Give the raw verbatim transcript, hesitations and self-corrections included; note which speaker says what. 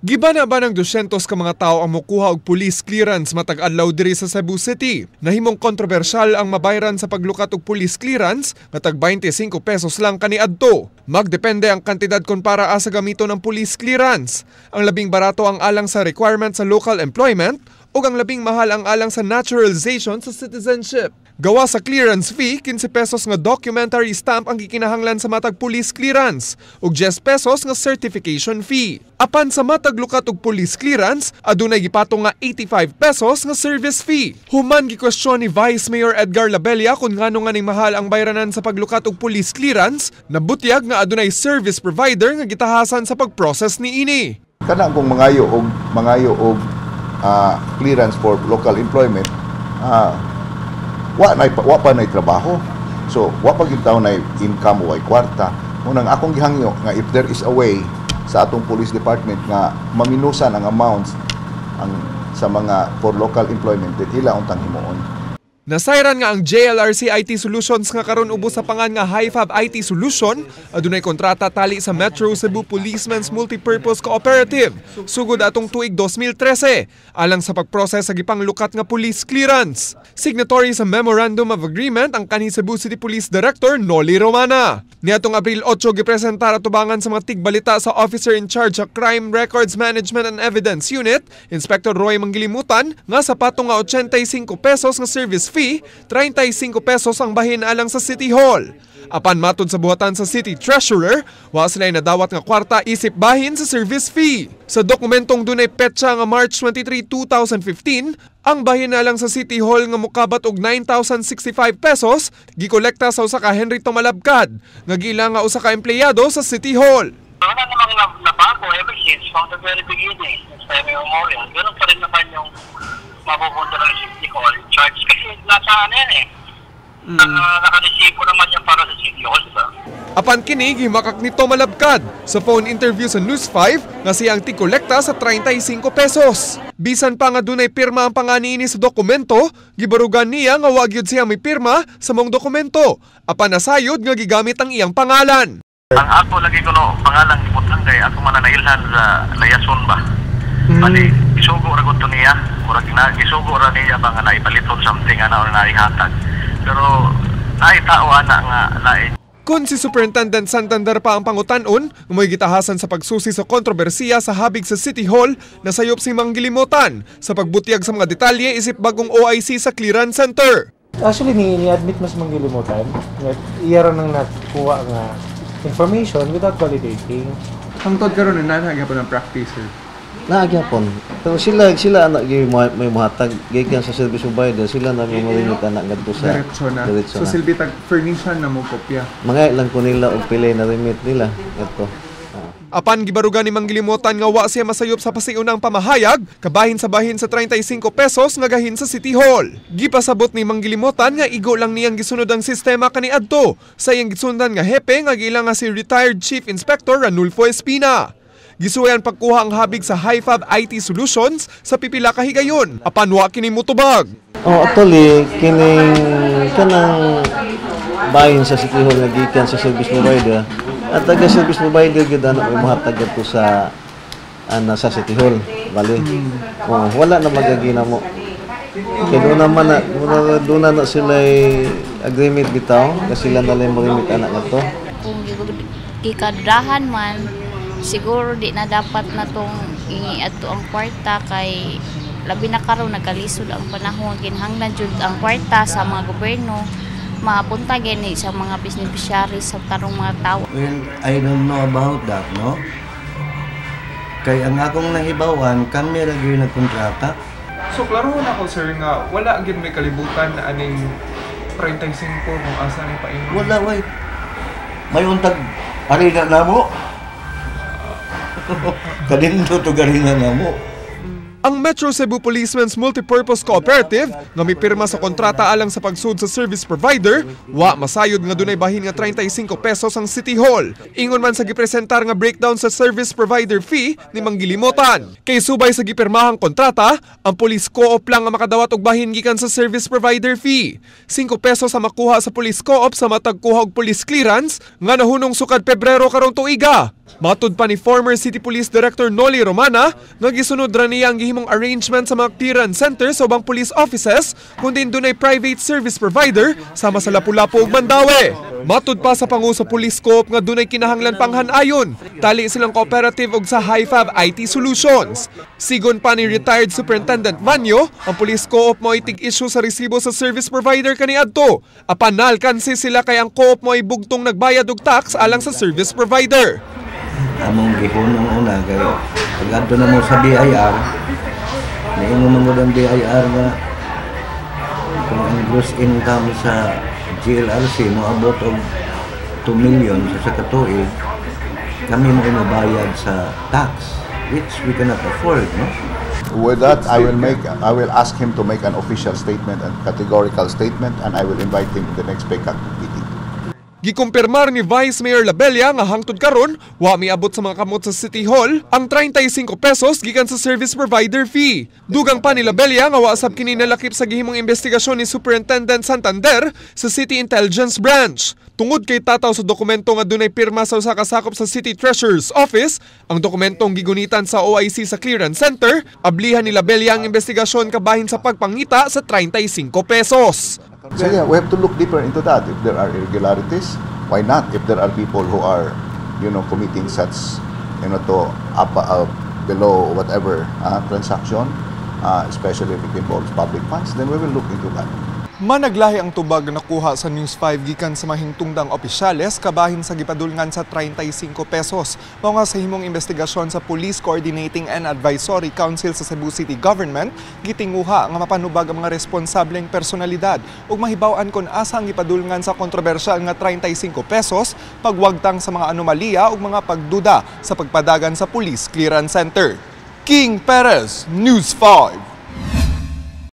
Speaker 1: Giba na ba ng dosyentos ka mga tao ang mokuha og police clearance matag adlaw diri sa Cebu City? Nahimong kontrobersyal ang mabayaran sa paglukat og police clearance nga tag twenty-five pesos lang kaniadto. Magdepende ang kantidad kon para sa gamito ng police clearance. Ang labing barato ang alang sa requirement sa local employment ug ang labing mahal ang alang sa naturalization sa citizenship. Gawa sa clearance fee, fifteen pesos nga documentary stamp ang gikinahanglan sa matag police clearance ug ten pesos nga certification fee. Apan sa matag lukat og police clearance, adunay gipatong nga eighty-five pesos nga service fee. Human gikwestiyon ni Vice Mayor Edgar Labella kung ngano nga ning mahal ang bayranan sa paglukat og police clearance, nabutyag nga adunay service provider nga gitahasan sa pagprocess niini.
Speaker 2: Kana kung mangayo og mangayo og uh, clearance for local employment, uh, wa na wa pa na trabaho, so wa pa gyud taw na income o ay kwarta. Unang akong gihangyo nga if there is a way sa atong police department nga maminusan ang amounts ang sa mga for local employment din ila untang himuon.
Speaker 1: Nasayran nga ang J L R C I T Solutions nga karon ubos sa pangan nga Hi-Fab I T Solution, adunay kontrata tali sa Metro Cebu Policemen's Multipurpose Cooperative sugod atong tuig two thousand thirteen alang sa pagproses sa gipanglukat nga police clearance. Signatory sa Memorandum of Agreement ang kanhi Cebu City Police Director Noli Romana. Niadtong Abril eight gipresentar atubangan sa mga tigbalita sa Officer in Charge sa Crime Records Management and Evidence Unit, Inspector Roy Manggilimutan, nga sa patong nga eighty-five pesos nga service fee, thirty-five pesos ang bahin alang sa City Hall. Apan matod sa buhatan sa City Treasurer, wa sila nadawat nga kwarta isip bahin sa service fee. Sa dokumentong dunay petsa nga March twenty-third, two thousand fifteen, ang bahin na lang sa City Hall nga mokabat og nine thousand sixty-five pesos gikolekta sa usa ka Henry Tumalabkad nga gila nga usa ka empleyado sa City Hall.
Speaker 3: Wala namang nabago ever since from the very beginning sa memorial. Ganun pa rin naman yung mapupunta ng City Hall charge kasi nasa ano yan eh. Mm. Uh, nakaresibo naman yan para sa City Hall, diba?
Speaker 1: Apan kini gimakak ni Tumalabkad sa phone interview sa News five nga siyang tikolekta sa thirty-five pesos. Bisan pa nga dunay pirma ang panganiini sa dokumento, gibarugan niya nga wa gyud siya may pirma sa mong dokumento. Apan nasayod nga gigamit ang iyang pangalan.
Speaker 3: Ang ako lagi ko no pangalan gibutang kay ako man nailhan sa layason ba. Mm. Bali isugo ra gud to niya, murag na isugo ra niya ba nga naipaliton something ana or naihatag. Pero ay tao ana nga lain.
Speaker 1: Kung si Superintendent Santander pa ang pangutan-on, may gitahasan sa pagsusi sa kontrobersiya sa habig sa City Hall, nasayop si Manggilimutan sa pagbutyag sa mga detalye isip bagong O I C sa Clearance Center.
Speaker 4: Actually, ni-admit mas Manggilimutan, iya rin nang nakuha nga information without validating.
Speaker 1: Ang tod karon na nahagapon ng practice, sir?
Speaker 5: Naagyapon. Pero sila sila anak gi may mahatag gikan sa service provider, sila na may malimit anak ngadto sa
Speaker 1: diretso na. So silbi tag furnishan na mo kopya.
Speaker 5: Mga ilang ko nila og pili na remit nila ngadto.
Speaker 1: Apan gibarugan ni Manggilimutan nga wa siya masayop sa pasiunang pamahayag, kabahin sa bahin sa thirty-five pesos nga gahin sa City Hall. Gipasabot ni Manggilimutan nga igo lang niyang gisunod ang sistema kaniadto sa iyang gisundan nga hepe nga gila nga si retired Chief Inspector Ranulfo Espina. Gisuwayan pagkuha ang habig sa Hi-Fab I T Solutions sa pipila ka higayon, apan wa kini motubag.
Speaker 5: Oh, actually kining kanang bahin sa City Hall nga gikan sa service provider. At taga service provider gyud ana may mahatag adto sa ana sa City Hall, bali. Oh, wala na magagina mo. Kaya doon naman na, doon na sila agreement bitaw, kasi sila na lang marimit anak na to.
Speaker 6: Kung gikadrahan man, siguro di na dapat na itong i-ato ang kwarta kay labi na karon nagkalisod ang panahon kinhanglan jud ang kwarta sa mga gobyerno mapunta gani sa mga beneficiaries sa tarong mga tao.
Speaker 7: Well, I don't know about that, no? Kay ang akong nahibawan, kami ra gyud nagkontrata.
Speaker 1: So klaro na ko sir nga wala gid may kalibutan na aning thirty-five kung asa ni paingon.
Speaker 7: Wala way. May untag ari na namo. Kadinto to garingan namo.
Speaker 1: Ang Metro Cebu Policemen's Multipurpose Cooperative nga may pirma sa kontrata alang sa pagsud sa service provider, wa masayod nga dunay bahin nga thirty-five pesos ang City Hall. Ingon man sa gipresentar nga breakdown sa service provider fee ni Manggilimutan. Kay subay sa gipirmahang kontrata, ang Police Co-op lang nga makadawat og bahin gikan sa service provider fee. five pesos sa makuha sa Police Co-op sa matag kuha og police clearance nga nahunong sukad Pebrero karong tuiga. Matud pa ni former City Police Director Noli Romana, nagisunod ra niya ang gihimong arrangement sa mga clearance centers sa ubang police offices, kundi dunay private service provider sama sa Lapu-Lapu ug Mandaue. Matud pa sa pangu sa Police Co-op nga dunay kinahanglan panghanayon, tali silang cooperative ug sa H I F A B I T Solutions. Sigon pa ni retired Superintendent Manyo, ang Police Co-op mo itig-issue sa resibo sa service provider kaniadto. Apan naalkansi sila kay ang Co-op mo ay bugtong nagbayad og tax alang sa service provider.
Speaker 7: Among gihon ng una kay pag-adto na mo sa B I R, niingon mo ang B I R nga kung ang gross income sa G L R C mo abot og two million sa katuig, kami mo mabayad sa tax, which we cannot afford, no?
Speaker 2: With that, I will make, I will ask him to make an official statement and categorical statement, and I will invite him in the next P E C A C meeting.
Speaker 1: Gikumpirmar ni Vice Mayor Labella nga hangtod karon wa miabot sa mga kamot sa City Hall ang thirty-five pesos gikan sa service provider fee. Dugang pa ni Labella nga wa sab kini nalakip sa gihimong investigasyon ni Superintendent Santander sa City Intelligence Branch. Tungod kay tataw sa dokumento nga dunay pirma sa usa ka sakop sa City Treasurer's Office, ang dokumentong gigunitan sa O I C sa Clearance Center, ablihan ni Labella ang investigasyon kabahin sa pagpangita sa thirty-five pesos.
Speaker 2: So yeah, we have to look deeper into that. If there are irregularities, why not? If there are people who are, you know, committing such, you know, to up, uh, below whatever uh, transaction, uh, especially if it involves public funds, then we will look into that.
Speaker 1: Managlahi ang tubag na nakuha sa News five gikan sa mahingtungdang opisyales kabahin sa gipadulngan sa thirty-five pesos. Mao nga sa himong investigasyon sa Police Coordinating and Advisory Council sa Cebu City Government, gitinguha nga mapanubag ang mga responsableng personalidad ug mahibaw-an kon asa ang gipadulngan sa kontrobersyal nga thirty-five pesos, pagwagtang sa mga anomalya ug mga pagduda sa pagpadagan sa Police Clearance Center. King Perez, News five.